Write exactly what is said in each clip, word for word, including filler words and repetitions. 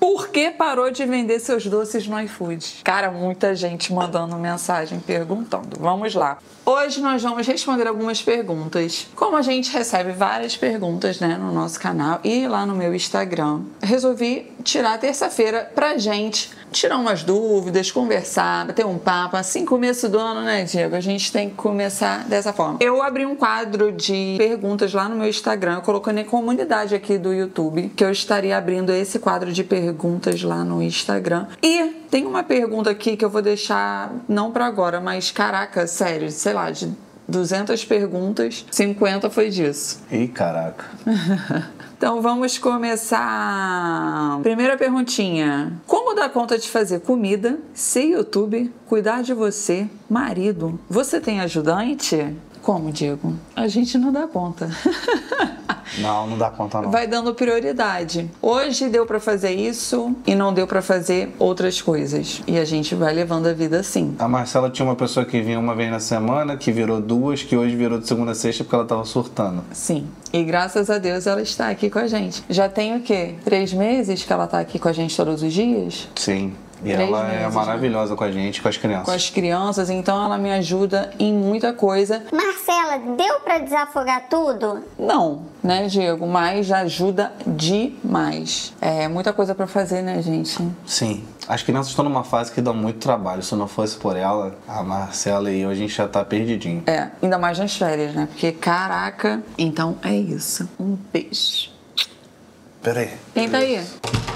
Por que parou de vender seus doces no iFood? Cara, muita gente mandando mensagem perguntando. Vamos lá. Hoje nós vamos responder algumas perguntas. Como a gente recebe várias perguntas, né, no nosso canal e lá no meu Instagram, resolvi tirar terça-feira pra gente tirar umas dúvidas, conversar, bater um papo. Assim, começo do ano, né, Diego? A gente tem que começar dessa forma. Eu abri um quadro de perguntas lá no meu Instagram. Eu coloquei na comunidade aqui do YouTube que eu estaria abrindo esse quadro de perguntas lá no Instagram. E tem uma pergunta aqui que eu vou deixar, não pra agora, mas caraca, sério, sei lá, de duzentas perguntas, cinquenta foi disso. Ih, caraca. Então vamos começar. Primeira perguntinha. Como dar conta de fazer comida, ser YouTube, cuidar de você, marido? Você tem ajudante? Como, Diego? A gente não dá conta. Não, não dá conta não. Vai dando prioridade. Hoje deu pra fazer isso e não deu pra fazer outras coisas. E a gente vai levando a vida assim. A Marcela tinha uma pessoa que vinha uma vez na semana, que virou duas, que hoje virou de segunda a sexta porque ela tava surtando. Sim. E graças a Deus ela está aqui com a gente. Já tem o quê? Três meses que ela tá aqui com a gente todos os dias? Sim. E Três ela meses, é maravilhosa, né? Com a gente, com as crianças. Com as crianças, então ela me ajuda em muita coisa. Marcela, deu pra desafogar tudo? Não, né, Diego? Mas já ajuda demais. É muita coisa pra fazer, né, gente? Sim. As crianças estão numa fase que dá muito trabalho. Se não fosse por ela, a Marcela e eu, a gente já tá perdidinho. É, ainda mais nas férias, né? Porque, caraca. Então é isso. Um beijo. Pera aí. Quem tá aí?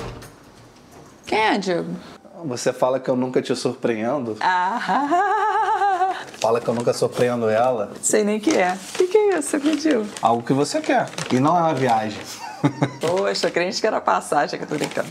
Quem é, Diego? Você fala que eu nunca te surpreendo. Ah! Fala que eu nunca surpreendo ela. Sei nem o que é. O que, que é isso, pediu? Algo que você quer. E não é uma viagem. Poxa, crente que era passagem, que eu tô brincando.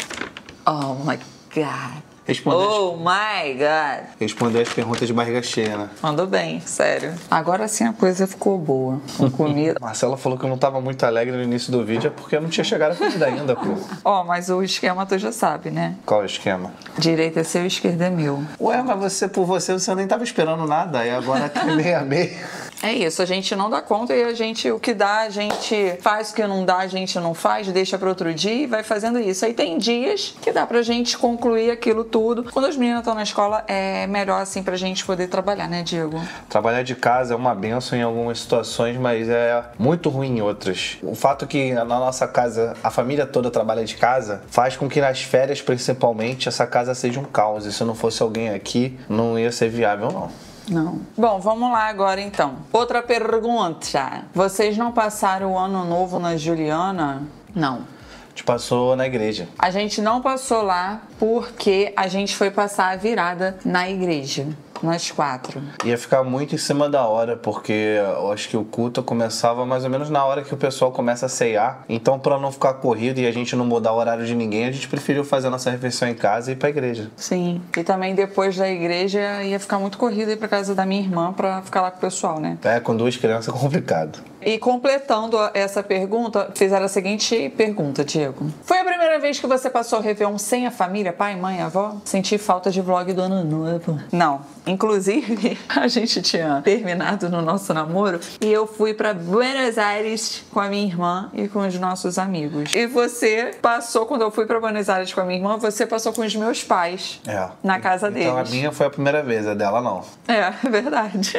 Oh my God. Responder, Oh my God. responder as perguntas de barriga cheia, né? Mandou bem, sério. Agora sim a coisa ficou boa. Com comida. Marcela falou que eu não tava muito alegre no início do vídeo, é porque eu não tinha chegado a comida ainda, pô. Ó, oh, mas o esquema tu já sabe, né? Qual é o esquema? Direita é seu, esquerda é meu. Ué, mas você, por você, você nem tava esperando nada, e agora que meia meia. É isso, a gente não dá conta e a gente, o que dá, a gente faz, o que não dá, a gente não faz, deixa para outro dia e vai fazendo isso. Aí tem dias que dá pra gente concluir aquilo tudo. Quando as meninas estão na escola, é melhor assim pra gente poder trabalhar, né, Diego? Trabalhar de casa é uma benção em algumas situações, mas é muito ruim em outras. O fato que na nossa casa, a família toda trabalha de casa, faz com que nas férias, principalmente, essa casa seja um caos. E se não fosse alguém aqui, não ia ser viável, não. Não. Bom, vamos lá agora então. Outra pergunta. Vocês não passaram o ano novo na Juliana? Não. A gente passou na igreja. A gente não passou lá porque a gente foi passar a virada na igreja. Nós quatro. Ia ficar muito em cima da hora, porque eu acho que o culto começava mais ou menos na hora que o pessoal começa a ceiar. Então, pra não ficar corrido e a gente não mudar o horário de ninguém, a gente preferiu fazer a nossa refeição em casa e ir pra igreja. Sim. E também depois da igreja ia ficar muito corrido ir pra casa da minha irmã pra ficar lá com o pessoal, né? É, com duas crianças é complicado. E completando essa pergunta, fizeram a seguinte pergunta, Diego. Foi a primeira vez que você passou o Réveillon sem a família, pai, mãe, avó? Senti falta de vlog do ano novo. Não. Inclusive, a gente tinha terminado no nosso namoro e eu fui pra Buenos Aires com a minha irmã e com os nossos amigos. E você passou, quando eu fui pra Buenos Aires com a minha irmã, você passou com os meus pais. É. Na casa deles. Então a minha foi a primeira vez, a dela não. É, verdade.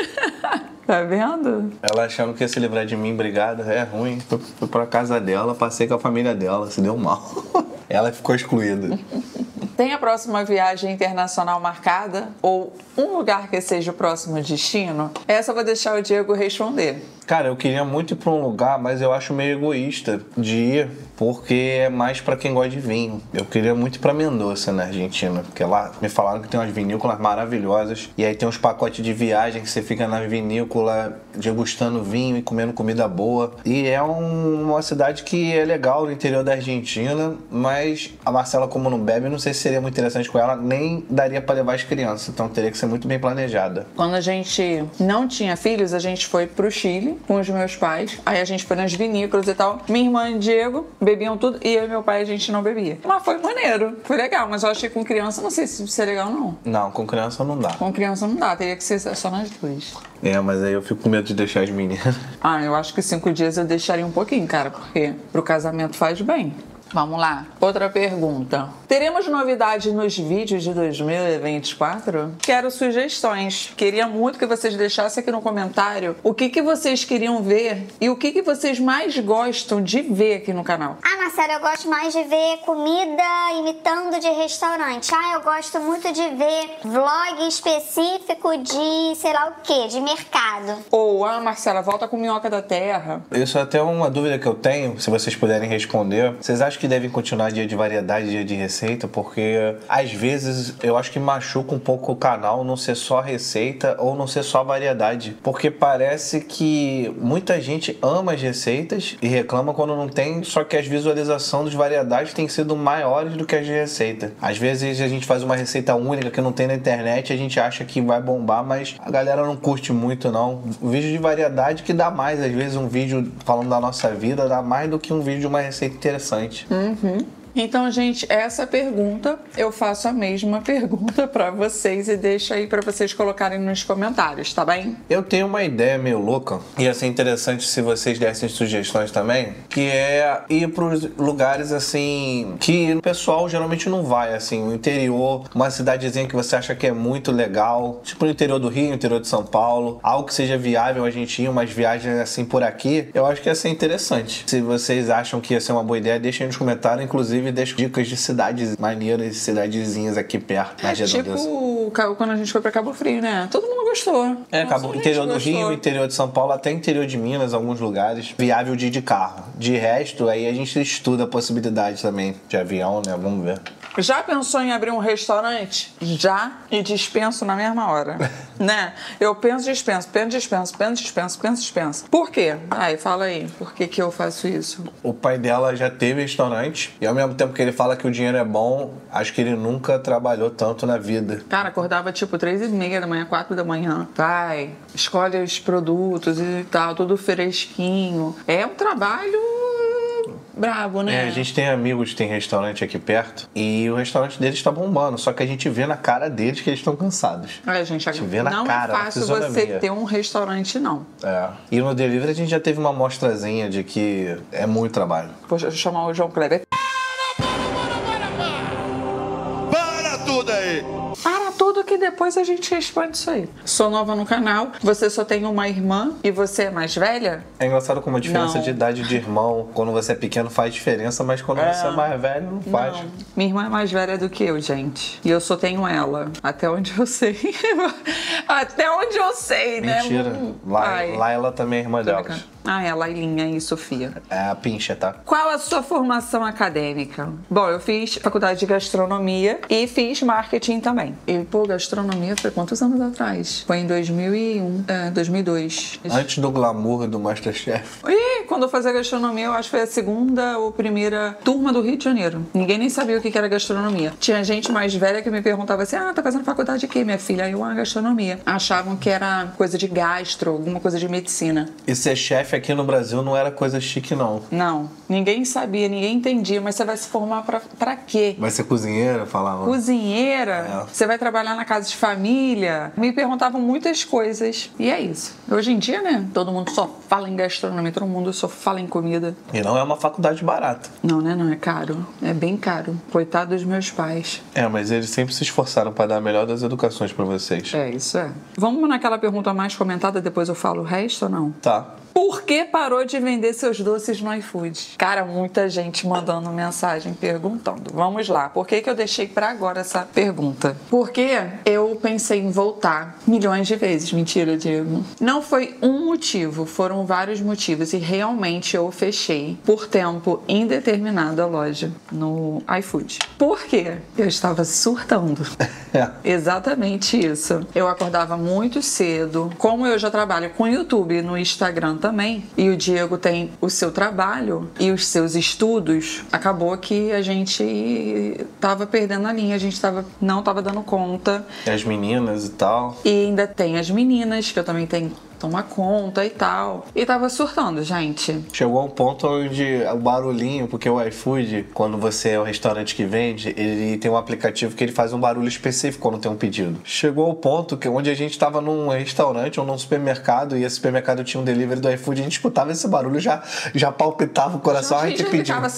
Tá vendo? Ela achando que ia se livrar de mim, brigada, é ruim. Fui, fui pra casa dela, passei com a família dela, se deu mal. Ela ficou excluída. Tem a próxima viagem internacional marcada? Ou um lugar que seja o próximo destino? Essa eu vou deixar o Diego responder. Cara, eu queria muito ir pra um lugar, mas eu acho meio egoísta de ir, porque é mais pra quem gosta de vinho. Eu queria muito ir pra Mendoza, na Argentina, porque lá me falaram que tem umas vinícolas maravilhosas, e aí tem uns pacotes de viagem que você fica na vinícola degustando vinho e comendo comida boa. E é um, uma cidade que é legal no interior da Argentina, mas a Marcela, como não bebe, não sei se seria muito interessante com ela, nem daria pra levar as crianças, então teria que ser muito bem planejada. Quando a gente não tinha filhos, a gente foi pro Chile com os meus pais. Aí a gente foi nas vinícolas e tal. Minha irmã e Diego bebiam tudo e eu e meu pai a gente não bebia. Mas foi maneiro, foi legal. Mas eu achei que com criança, não sei se isso é legal não. Não, com criança não dá. Com criança não dá, teria que ser só nós dois. É, mas aí eu fico com medo de deixar as meninas. Ah, eu acho que cinco dias eu deixaria um pouquinho, cara, porque pro casamento faz bem. Vamos lá. Outra pergunta. Teremos novidade nos vídeos de dois mil e vinte e quatro? Quero sugestões. Queria muito que vocês deixassem aqui no comentário o que, que vocês queriam ver e o que, que vocês mais gostam de ver aqui no canal. Ah, Marcela, eu gosto mais de ver comida imitando de restaurante. Ah, eu gosto muito de ver vlog específico de sei lá o que, de mercado. Ou, ah, Marcela, volta com minhoca da terra. Isso é até uma dúvida que eu tenho, se vocês puderem responder. Vocês acham que devem continuar dia de variedade, dia de receita? Porque às vezes eu acho que machuca um pouco o canal não ser só receita ou não ser só variedade. Porque parece que muita gente ama as receitas e reclama quando não tem, só que as visualizações dos variedades têm sido maiores do que as de receita. Às vezes a gente faz uma receita única que não tem na internet e a gente acha que vai bombar, mas a galera não curte muito não. O vídeo de variedade que dá mais, às vezes um vídeo falando da nossa vida dá mais do que um vídeo de uma receita interessante. Uhum. Então, gente, essa pergunta, eu faço a mesma pergunta pra vocês e deixo aí pra vocês colocarem nos comentários, tá bem? Eu tenho uma ideia meio louca, ia ser interessante se vocês dessem sugestões também, que é ir pros lugares assim, que o pessoal geralmente não vai, assim, o interior, uma cidadezinha que você acha que é muito legal, tipo no interior do Rio, no interior de São Paulo, algo que seja viável a gente ir, umas viagens assim por aqui, eu acho que ia ser interessante. Se vocês acham que ia ser uma boa ideia, deixem nos comentários, inclusive deixo dicas de cidades maneiras, cidadezinhas aqui perto, nas redondezas. Tipo quando a gente foi pra Cabo Frio, né? Todo mundo gostou. É, Nossa, Cabo, interior do gostou. Rio, interior de São Paulo, até interior de Minas, alguns lugares, viável de ir de carro. De resto, aí a gente estuda a possibilidade também de avião, né? Vamos ver. Já pensou em abrir um restaurante? Já, e dispenso na mesma hora, né? Eu penso, dispenso, penso, dispenso, penso, dispenso, penso, dispenso. Por quê? Ai, fala aí, por que que eu faço isso? O pai dela já teve restaurante e ao mesmo tempo que ele fala que o dinheiro é bom, acho que ele nunca trabalhou tanto na vida. Cara, acordava tipo três e meia da manhã, quatro da manhã. Vai, escolhe os produtos e tal, tudo fresquinho. É um trabalho brabo, né? É, a gente tem amigos que tem restaurante aqui perto e o restaurante deles está bombando, só que a gente vê na cara deles que eles estão cansados. É, gente, a gente vê na não cara, é fácil você ter um restaurante, não. É. E no delivery a gente já teve uma amostrazinha de que é muito trabalho. Poxa, deixa eu chamar o João Kleber. Para tudo aí! Para tudo que depois a gente responde isso aí. Sou nova no canal, você só tem uma irmã e você é mais velha? É engraçado como a diferença Não. de idade de irmão, quando você é pequeno faz diferença, mas quando É. você é mais velho não faz. Não. Minha irmã é mais velha do que eu, gente. E eu só tenho ela. Até onde eu sei. Até onde eu sei, né? Mentira. Lá, Ai. lá ela também é irmã Tô delas. brincando. Ah, é, Lailinha e Sofia. É a pincha, tá? Qual a sua formação acadêmica? Bom, eu fiz faculdade de gastronomia e fiz marketing também. E, pô, gastronomia foi quantos anos atrás? Foi em dois mil e um, é, dois mil e dois. Antes do glamour do Masterchef. E quando eu fazia gastronomia, eu acho que foi a segunda ou primeira turma do Rio de Janeiro. Ninguém nem sabia o que era gastronomia. Tinha gente mais velha que me perguntava assim, ah, tá fazendo faculdade de quê, minha filha? Aí eu, ah, gastronomia. Achavam que era coisa de gastro, alguma coisa de medicina. E ser chefe aqui no Brasil não era coisa chique, não. Não, ninguém sabia, ninguém entendia, mas você vai se formar pra, pra quê? Vai ser cozinheira, falava. Cozinheira, É. você vai trabalhar na casa de família. Me perguntavam muitas coisas. E é isso. Hoje em dia, né? Todo mundo só fala em gastronomia, todo mundo só fala em comida. E não é uma faculdade barata. Não, né? Não, é caro. É bem caro. Coitado dos meus pais. É, mas eles sempre se esforçaram para dar a melhor das educações pra vocês. É, isso é. Vamos naquela pergunta mais comentada, depois eu falo o resto ou não? Tá. Por que parou de vender seus doces no iFood? Cara, muita gente mandando mensagem perguntando. Vamos lá, por que que eu deixei pra agora essa pergunta? Porque eu pensei em voltar milhões de vezes. Mentira, Diego. Não foi um motivo, foram vários motivos. E realmente eu fechei por tempo indeterminado a loja no iFood. Por quê? Eu estava surtando. É. Exatamente isso. Eu acordava muito cedo. Como eu já trabalho com YouTube e no Instagram também, e o Diego tem o seu trabalho e os seus estudos, acabou que a gente tava perdendo a linha, a gente tava, não tava dando conta. E as meninas e tal. E ainda tem as meninas, que eu também tenho tomar conta e tal. E tava surtando, gente. Chegou a um ponto onde o barulhinho, porque o iFood, quando você é o restaurante que vende, ele tem um aplicativo que ele faz um barulho específico quando tem um pedido. Chegou ao ponto que onde a gente tava num restaurante ou num supermercado e esse supermercado tinha um delivery do iFood, a gente escutava esse barulho, já, já palpitava o coração, a a gente gente pediu. ficava assim,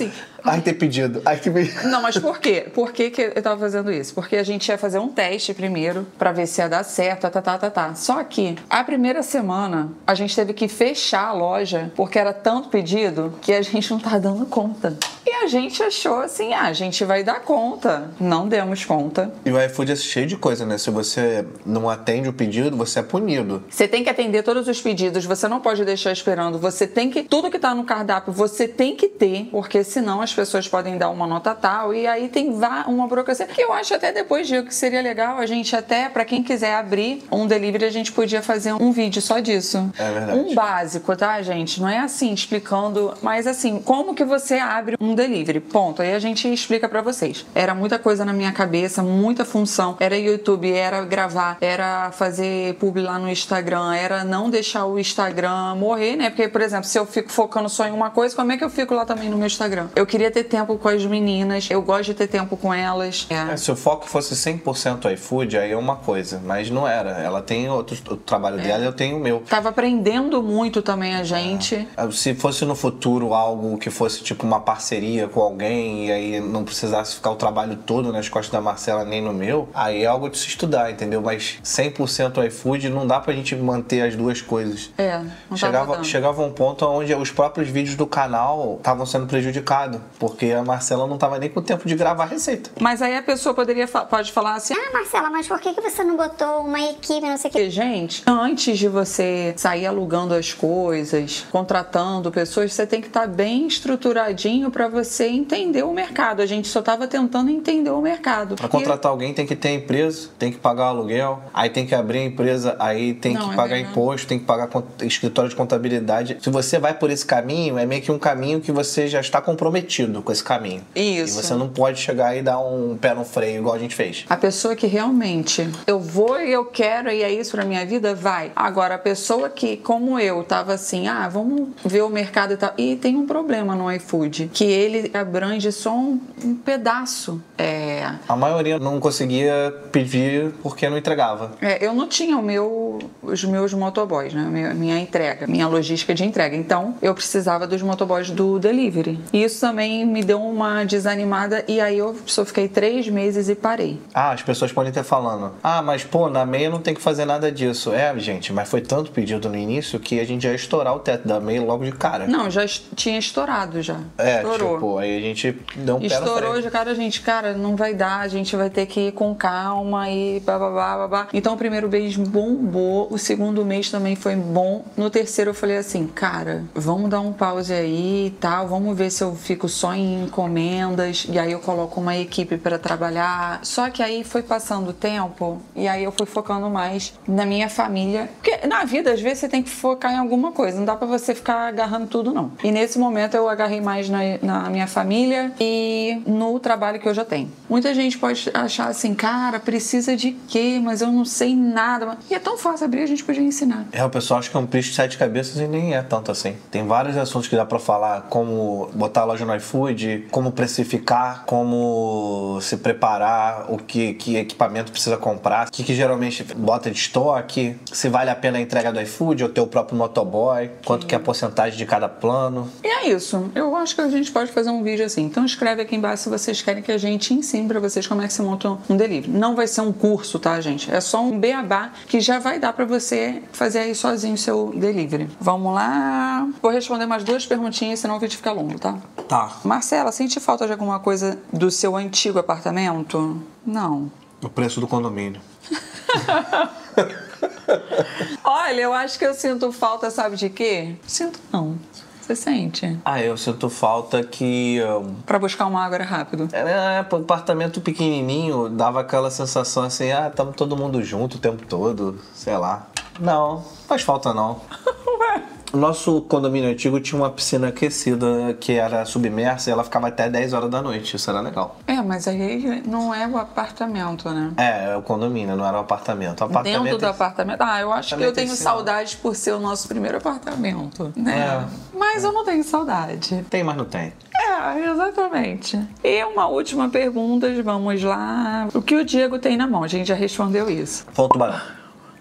Ai, ter pedido. Ai, que pedido. Não, mas por quê? Por que, que eu tava fazendo isso? Porque a gente ia fazer um teste primeiro pra ver se ia dar certo, tá, tá, tá, tá. Só que a primeira semana a gente teve que fechar a loja porque era tanto pedido que a gente não tá dando conta. E a gente achou assim, ah, a gente vai dar conta. Não demos conta. E o iFood é cheio de coisa, né? Se você não atende o pedido, você é punido. Você tem que atender todos os pedidos, você não pode deixar esperando, você tem que, tudo que tá no cardápio, você tem que ter, porque senão as pessoas podem dar uma nota tal, e aí tem uma burocracia, que eu acho até depois disso que seria legal, a gente até, pra quem quiser abrir um delivery, a gente podia fazer um vídeo só disso. É verdade. Um básico, tá, gente? Não é assim, explicando, mas assim, como que você abre um delivery, ponto. Aí a gente explica pra vocês. Era muita coisa na minha cabeça, muita função, era YouTube, era gravar, era fazer publi lá no Instagram, era não deixar o Instagram morrer, né? Porque, por exemplo, se eu fico focando só em uma coisa, como é que eu fico lá também no meu Instagram? Eu queria ter tempo com as meninas, eu gosto de ter tempo com elas. É. É, se o foco fosse cem por cento iFood, aí é uma coisa, mas não era. Ela tem outro, o trabalho é. dela e eu tenho o meu. Tava aprendendo muito também a gente. É. Se fosse no futuro algo que fosse tipo uma parceria com alguém e aí não precisasse ficar o trabalho todo nas costas da Marcela nem no meu, aí é algo de se estudar, entendeu? Mas cem por cento iFood não dá pra gente manter as duas coisas. É, não chegava, tava chegava um ponto onde os próprios vídeos do canal estavam sendo prejudicados, porque a Marcela não tava nem com tempo de gravar a receita. Mas aí a pessoa poderia pode falar assim: ah, Marcela, mas por que que você não botou uma equipe, não sei o que? Gente, antes de você sair alugando as coisas, contratando pessoas, você tem que estar bem estruturadinho pra você entender o mercado. A gente só tava tentando entender o mercado. Pra contratar e... alguém tem que ter empresa, tem que pagar aluguel, aí tem que abrir a empresa, aí tem não, que é pagar bem, imposto, tem que pagar escritório de contabilidade. Se você vai por esse caminho, é meio que um caminho que você já está comprometido com esse caminho. Isso. E você não pode chegar e dar um pé no freio igual a gente fez. A pessoa que realmente eu vou e eu quero e é isso pra minha vida, vai. Agora, a pessoa que, como eu, tava assim, ah, vamos ver o mercado e tal. E tem um problema no iFood, que ele abrange só um, um pedaço. É... A maioria não conseguia pedir porque não entregava. É, eu não tinha o meu, os meus motoboys, né? Minha, minha entrega, minha logística de entrega. Então, eu precisava dos motoboys do delivery. E isso também me deu uma desanimada e aí eu só fiquei três meses e parei. Ah, as pessoas podem estar falando, ah, mas pô, na meia não tem que fazer nada disso. É, gente, mas foi tanto pedido no início que a gente ia estourar o teto da meia logo de cara. Não, já tinha estourado já. É, estourou. Tipo, aí a gente deu um pé Estourou na frente. de cara, a gente, cara, não vai dar, a gente vai ter que ir com calma e bababá, babá. Então o primeiro mês bombou, o segundo mês também foi bom. No terceiro eu falei assim, cara, vamos dar um pause aí e tal, vamos ver se eu fico só em encomendas e aí eu coloco uma equipe pra trabalhar. Só que aí foi passando o tempo e aí eu fui focando mais na minha família. Porque na vida, às vezes, você tem que focar em alguma coisa, não dá pra você ficar agarrando tudo, não. E nesse momento eu agarrei mais na, na minha família e no trabalho que eu já tenho. Muita gente pode achar assim, cara, precisa de quê? Mas eu não sei nada. E é tão fácil abrir, a gente podia ensinar. É, o pessoal acha que é um bicho de sete cabeças e nem é tanto assim. Tem vários assuntos que dá pra falar, como botar a loja no iFood, como precificar, como se preparar, o que, que equipamento precisa comprar, o que, que geralmente bota de estoque, se vale a pena a entrega do iFood ou ter o próprio motoboy, quanto Sim. que é a porcentagem de cada plano. E é isso. Eu acho que a gente pode fazer um vídeo assim. Então escreve aqui embaixo se vocês querem que a gente ensine pra vocês como é que se monta um delivery. Não vai ser um curso, tá, gente? É só um beabá que já vai dar pra você fazer aí sozinho o seu delivery. Vamos lá. Vou responder mais duas perguntinhas, senão o vídeo fica longo, tá? Tá. Marcela, sente falta de alguma coisa do seu antigo apartamento? Não. O preço do condomínio. Olha, eu acho que eu sinto falta, sabe de quê? Sinto não. Você sente? Ah, eu sinto falta que... Um... Pra buscar uma água era rápido. É, é, apartamento pequenininho, dava aquela sensação assim, ah, tamo todo mundo junto o tempo todo, sei lá. Não, faz falta não. Ué? O nosso condomínio antigo tinha uma piscina aquecida que era submersa e ela ficava até dez horas da noite. Isso era legal. É, mas aí não é o apartamento, né? É, é o condomínio, não era o apartamento. O apartamento Dentro do é... apartamento. Ah, eu acho que eu tenho saudade por ser o nosso primeiro apartamento, né? É. Mas eu não tenho saudade. Tem, mas não tem. É, exatamente. E uma última pergunta, vamos lá. O que o Diego tem na mão? A gente já respondeu isso. Foi o tubarão.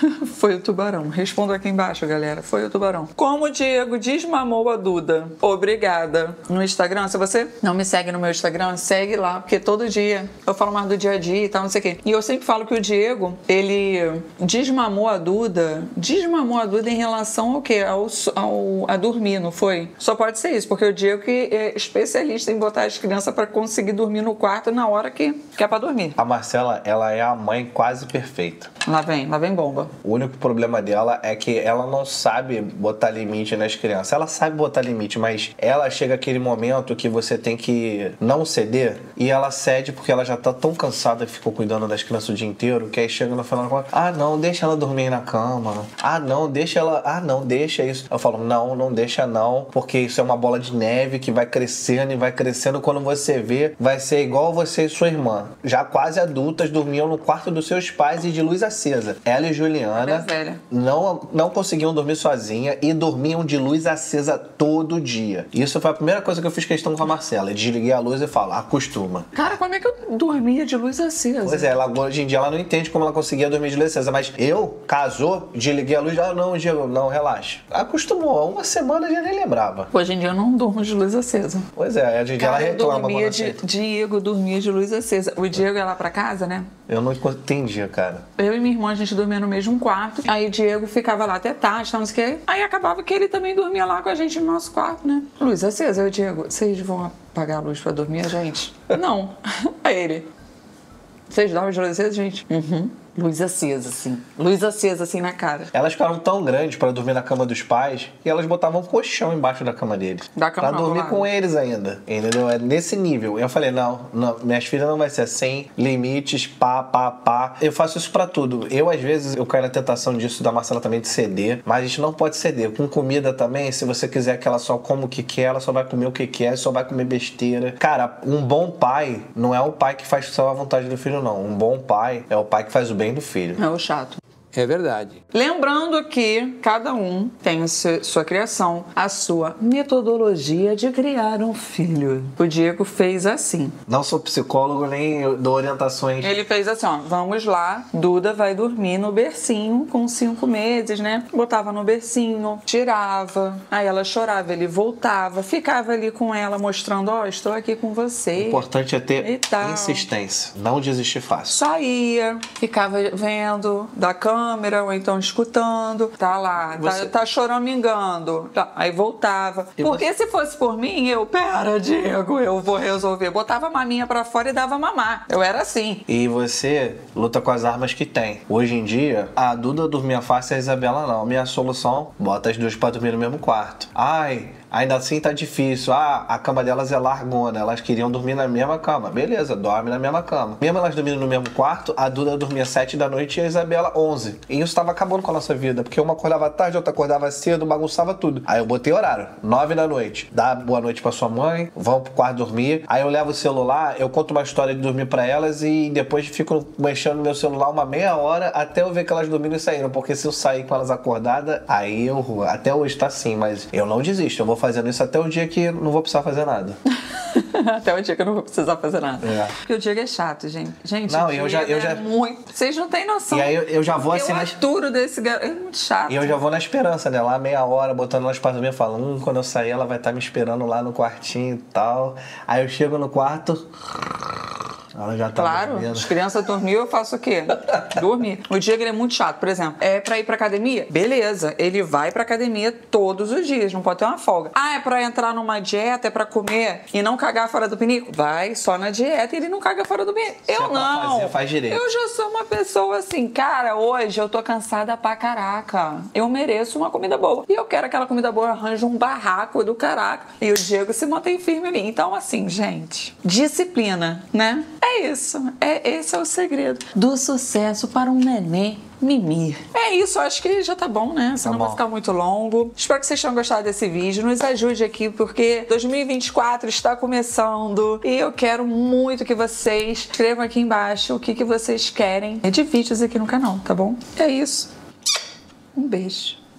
Foi o tubarão. Responda aqui embaixo, galera. Foi o tubarão. Como o Diego desmamou a Duda? Obrigada. No Instagram, se você não me segue no meu Instagram, segue lá, porque todo dia eu falo mais do dia a dia e tal, não sei o quê. E eu sempre falo que o Diego, ele desmamou a Duda. Desmamou a Duda em relação ao quê? Ao, ao, a dormir, não foi? Só pode ser isso, porque o Diego que é especialista em botar as crianças pra conseguir dormir no quarto na hora que, que é pra dormir. A Marcela, ela é a mãe quase perfeita. Lá vem, lá vem bomba. O único problema dela é que ela não sabe botar limite nas crianças. Ela sabe botar limite, mas ela chega aquele momento que você tem que não ceder e ela cede porque ela já tá tão cansada que ficou cuidando das crianças o dia inteiro, que aí chega no final, ah, não, deixa ela dormir na cama. Ah, não, deixa ela, ah, não, deixa isso. Eu falo, não, não deixa não, porque isso é uma bola de neve que vai crescendo e vai crescendo. Quando você vê, vai ser igual você e sua irmã. Já quase adultas, dormiam no quarto dos seus pais e de luz acesa. Ela e Juliana não, não conseguiam dormir sozinha e dormiam de luz acesa todo dia. Isso foi a primeira coisa que eu fiz questão com a Marcela. Desliguei a luz e falo, acostuma. Cara, como é que eu dormia de luz acesa? Pois é, ela, hoje em dia ela não entende como ela conseguia dormir de luz acesa, mas eu, casou, desliguei a luz, ah, não, Diego, não, relaxa. Acostumou, uma semana já nem lembrava. Hoje em dia eu não durmo de luz acesa. Pois é, hoje em dia ela reclama. Eu dormia de, Diego dormia de luz acesa. O Diego ia lá pra casa, né? Eu não entendia, cara. Eu e minha irmã, a gente dormia no mesmo quarto. Aí o Diego ficava lá até tarde, não sei o quê. Aí acabava que ele também dormia lá com a gente no nosso quarto, né? Luz acesa. Aí o Diego, vocês vão apagar a luz pra dormir, gente? Não. Aí ele, vocês dormem de luz acesa, gente? Uhum. Luz acesa, assim. Luz acesa, assim, na cara. Elas ficaram tão grandes pra dormir na cama dos pais e elas botavam um colchão embaixo da cama deles. Da cama pra não, dormir lá. com eles ainda. Entendeu? É nesse nível. Eu falei, não, não, minhas filhas não vai ser assim. Limites, pá, pá, pá. Eu faço isso pra tudo. Eu, às vezes, eu caio na tentação disso, da Marcela também, de ceder. Mas a gente não pode ceder. Com comida também, se você quiser que ela só coma o que quer, ela só vai comer o que quer, só vai comer besteira. Cara, um bom pai não é o pai que faz só a vontade do filho, não. Um bom pai é o pai que faz o bem do filho. É o chato. É verdade. Lembrando que cada um tem a sua criação, a sua metodologia de criar um filho. O Diego fez assim. Não sou psicólogo nem dou orientações. Ele fez assim, ó, vamos lá, Duda vai dormir no bercinho com cinco meses, né? Botava no bercinho, tirava, aí ela chorava, ele voltava, ficava ali com ela mostrando, ó, estou aqui com você. O importante é e ter tal. insistência, não desistir fácil. Saía, ficava vendo da cama, câmera, ou então escutando, tá lá, Você... tá, tá choramingando, tá, aí voltava. E Porque você... se fosse por mim, eu, pera, Diego, eu vou resolver. Botava a maminha pra fora e dava mamar. Eu era assim. E você luta com as armas que tem. Hoje em dia, a Duda dormia fácil e a Isabela não. Minha solução, bota as duas pra dormir no mesmo quarto. Ai... Ainda assim tá difícil. Ah, a cama delas é largona. Elas queriam dormir na mesma cama. Beleza, dorme na mesma cama. Mesmo elas dormindo no mesmo quarto, a Duda dormia sete da noite e a Isabela onze. E isso tava acabando com a nossa vida. Porque uma acordava tarde, outra acordava cedo, bagunçava tudo. Aí eu botei horário. nove da noite. Dá boa noite pra sua mãe. Vão pro quarto dormir. Aí eu levo o celular, eu conto uma história de dormir pra elas e depois fico mexendo no meu celular uma meia hora até eu ver que elas dormiram e saíram. Porque se eu sair com elas acordadas, aí eu... Até hoje tá assim, mas eu não desisto. Eu vou fazendo isso até o dia que não vou precisar fazer nada. Até o dia que eu não vou precisar fazer nada. É. Porque o Diego é chato, gente. Gente, não, o eu Diego já, eu é já... muito... Vocês não têm noção. E aí eu, eu já vou assim... Eu na... aturo desse garoto. É muito chato. E eu já vou na esperança, né? Lá meia hora, botando elas pra dormir, falando, hum, quando eu sair ela vai estar me esperando lá no quartinho e tal. Aí eu chego no quarto... Ela já tá claro, dormindo. as crianças dormiam, eu faço o quê? Dormir. O Diego, ele é muito chato, por exemplo. É pra ir pra academia? Beleza, ele vai pra academia todos os dias, não pode ter uma folga. Ah, é pra entrar numa dieta, é pra comer e não cagar fora do pinico? Vai só na dieta e ele não caga fora do pinico. Eu é pra não. fazer, faz direito. Eu já sou uma pessoa assim, cara, hoje eu tô cansada pra caraca. Eu mereço uma comida boa. E eu quero aquela comida boa, eu arranjo um barraco do caraca. E o Diego se mantém firme ali. Então, assim, gente, disciplina, né? É isso. É, esse é o segredo do sucesso para um neném mimir. É isso, acho que já tá bom, né? Senão tá vai ficar muito longo. Espero que vocês tenham gostado desse vídeo. Nos ajude aqui, porque dois mil e vinte e quatro está começando e eu quero muito que vocês escrevam aqui embaixo o que, que vocês querem de vídeos aqui no canal, tá bom? É isso. Um beijo.